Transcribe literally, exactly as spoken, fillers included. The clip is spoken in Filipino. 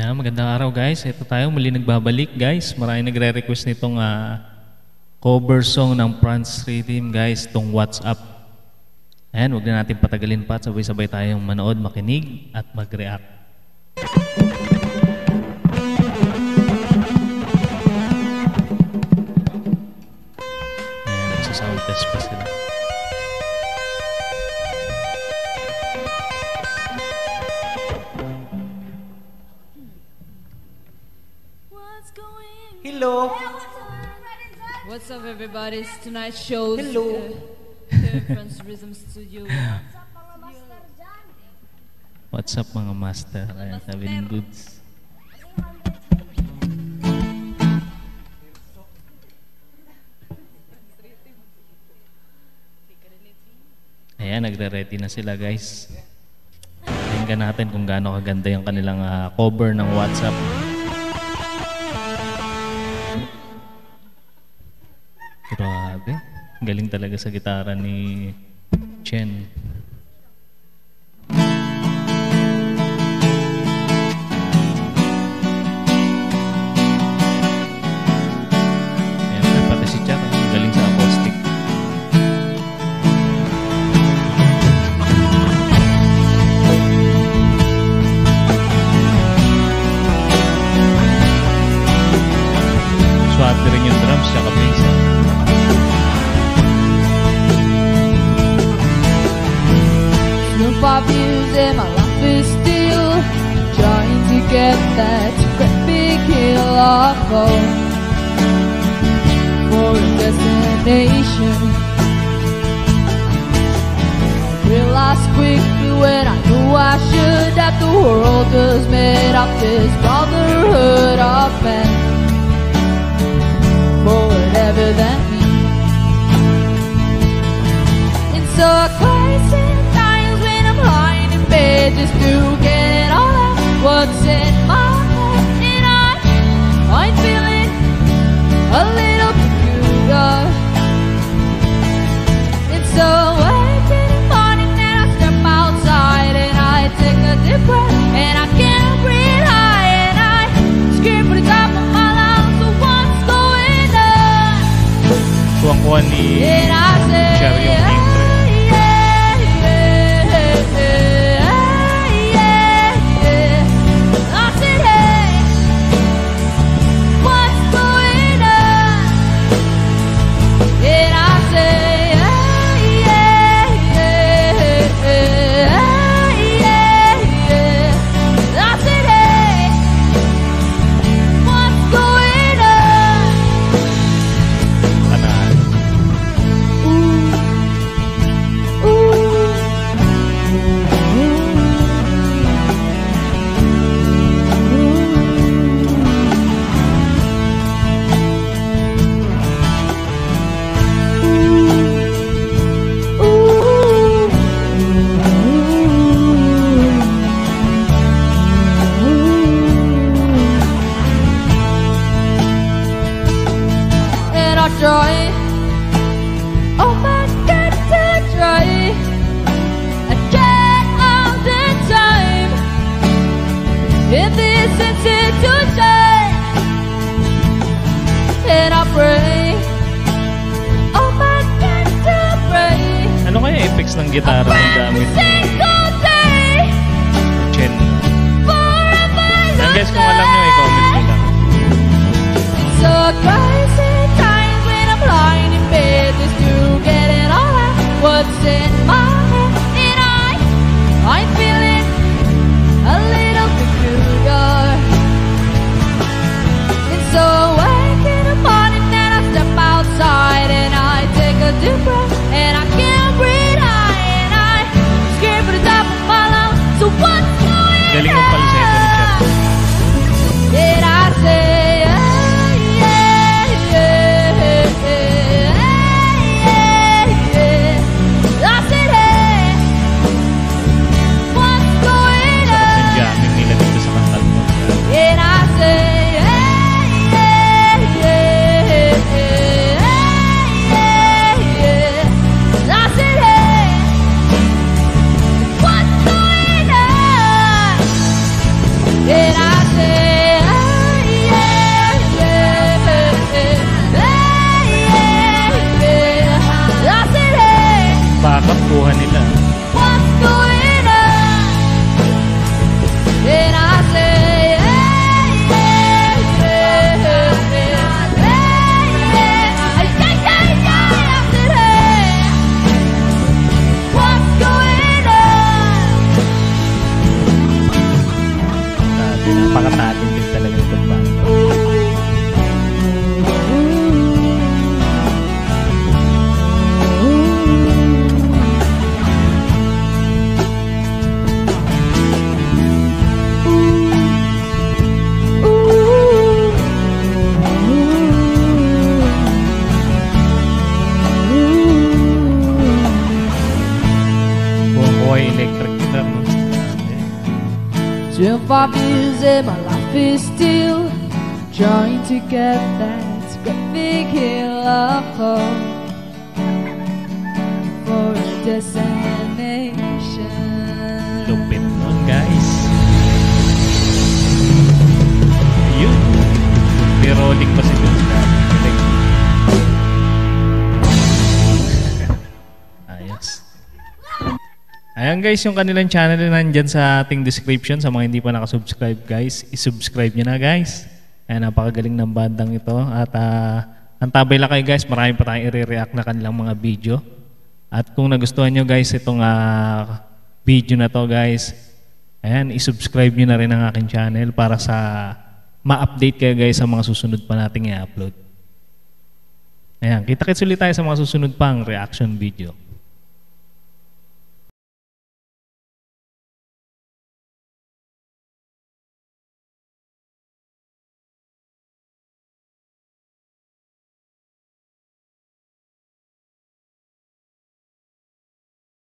Yeah, magandang araw guys. Ito tayo muli nagbabalik guys. Maraming nagre-request nitong uh, cover song ng Franz Rhythm guys, itong What's Up. Ayan, huwag na natin patagalin pa at sabay-sabay tayong manood, makinig at mag-react. Ayan, nagsasound test pa sila. Hello. What's up, everybody? It's tonight's show. Hello. Uh, Franz Rhythm Studio. What's up mga master? Ayan, sabi ng goods. Ayan, nagre-ready na sila guys. Tingnan natin kung gaano kaganda yung kanilang uh, cover ng What's Up. Grabe. Galing talaga sa gitara ni Chen. Ayan, pati si Char. Galing sa acoustic. Swerte rin yung drums tsaka bass. Five years and my life is still trying to get that great big hill of hope for a destination. Realized quickly when I knew I should that the world was made of this brotherhood of men for whatever that means. It's so crazy lying in bed just to get it all out what's in my head, and I, I'm feeling a little peculiar. It's so late in the morning and I step outside and I take a deep breath and I can't breathe high and I scream for the top of my lungs. So what's going on? Kuha-kuha ni and I say, Cher yung intro. Try, oh my God, to try again all the time in this institution, and I pray, oh my God, to pray. Ano kaya effects ng gitara ng gamit ni Chen? Yan guys, kung alam nyo, i-comment nyo lang. So crazy lying in bed just to get it all out what's in my head, and I, I'm feeling a little peculiar. And so wake in the morning and I step outside and I take a deep breath and I can't breathe high and I scream for the top of my lungs. So what's going on? Galing yung falsetto ni Chen. backup, kuha nila. What's going on? And I say, hey, hey, hey, hey, hey, hey, hey, hey, hey, I said, hey, what's going on? Grabe, napakatatin din talaga itong banda. Kuha electric guitar, no? twenty-five years and my life is still trying to get that great big hill of hope for a destination. Lupit nun, guys. Ayun. Pironic pa si Vince. Ayos. Ayan guys, yung kanilang channel na nandyan sa ating description. Sa mga hindi pa nakasubscribe guys, isubscribe nyo na guys. Ayan, napakagaling ng bandang ito. At uh, antabay lang kayo guys, marami pa tayong i-react na kanilang mga video. At kung nagustuhan nyo guys itong uh, video na to guys, ayan, isubscribe nyo na rin ang aking channel para sa ma-update kayo guys sa mga susunod pa nating i-upload. Ayan, kita-kits ulit tayo sa mga susunod pang reaction video.